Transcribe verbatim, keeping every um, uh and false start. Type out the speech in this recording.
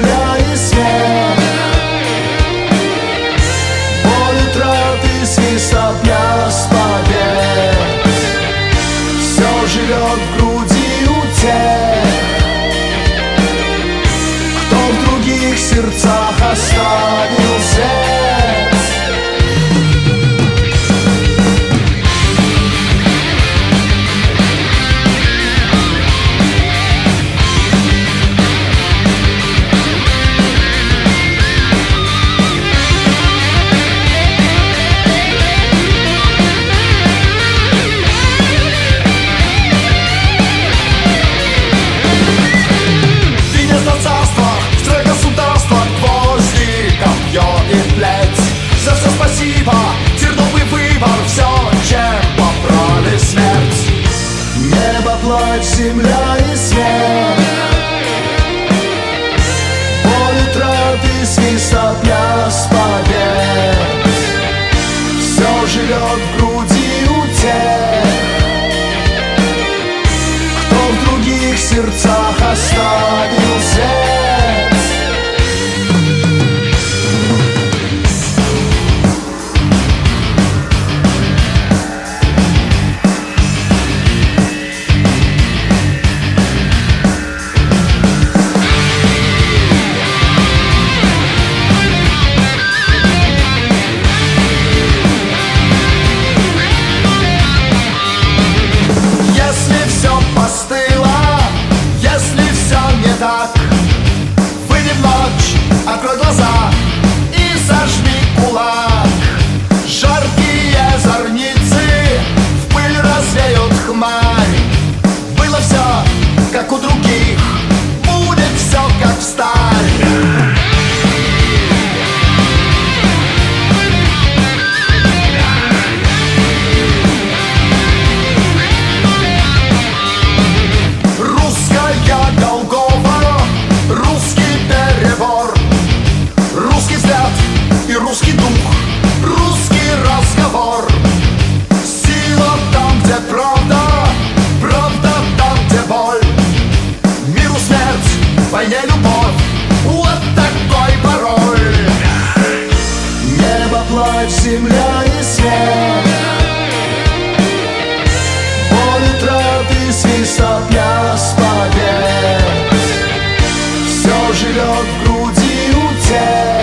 земля и свет. Боль утраты, свиста, пляс побед. Все живет в груди у тех, кто в других сердцах оставил след. Терновый выбор, все, чем попрали смерть. Небо, плачь, земля и свет. Боль утраты, свиста, пляс побед. Все живет в груди у тех, кто в других сердцах оставил след. Выйди в ночь, открой глаза и сожми кулак. Жаркие зорницы в пыль развеют хмарь. Было все, как у других, будет все, как в старь. Русский дух, русский разговор. Сила там, где правда, правда там, где боль. Миру смерть, войне любовь, вот такой пароль. Небо, плачь, земля и свет. Боль утраты, свиста, пляс побед. Все живет в груди у тех,